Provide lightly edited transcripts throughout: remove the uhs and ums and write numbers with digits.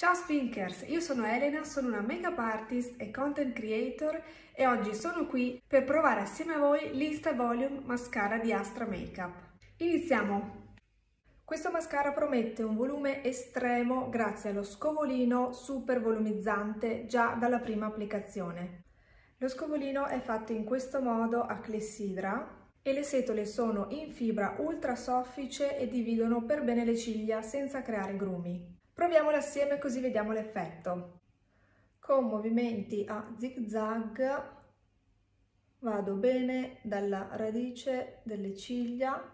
Ciao Spinkers, io sono Elena, sono una make-up artist e content creator e oggi sono qui per provare assieme a voi l'Insta Volume Mascara di Astra Makeup. Iniziamo! Questo mascara promette un volume estremo grazie allo scovolino super volumizzante già dalla prima applicazione. Lo scovolino è fatto in questo modo a clessidra e le setole sono in fibra ultra soffice e dividono per bene le ciglia senza creare grumi. Proviamolo assieme così vediamo l'effetto. Con movimenti a zig-zag vado bene dalla radice delle ciglia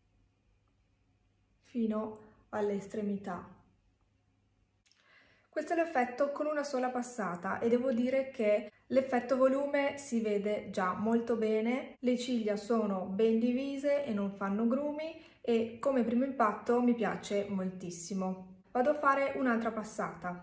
fino alle estremità. Questo è l'effetto con una sola passata e devo dire che l'effetto volume si vede già molto bene, le ciglia sono ben divise e non fanno grumi e come primo impatto mi piace moltissimo. Vado a fare un'altra passata.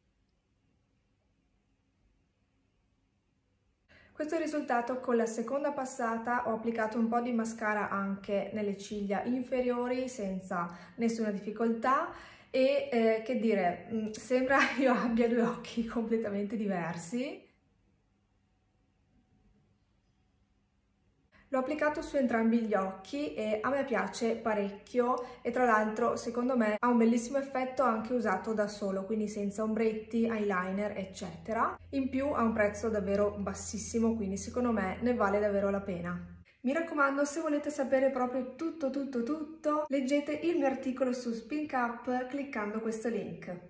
Questo è il risultato con la seconda passata. Ho applicato un po' di mascara anche nelle ciglia inferiori senza nessuna difficoltà e che dire, sembra io abbia due occhi completamente diversi. L'ho applicato su entrambi gli occhi e a me piace parecchio e tra l'altro secondo me ha un bellissimo effetto anche usato da solo, quindi senza ombretti, eyeliner eccetera. In più ha un prezzo davvero bassissimo, quindi secondo me ne vale davvero la pena. Mi raccomando, se volete sapere proprio tutto, leggete il mio articolo su Spink Up cliccando questo link.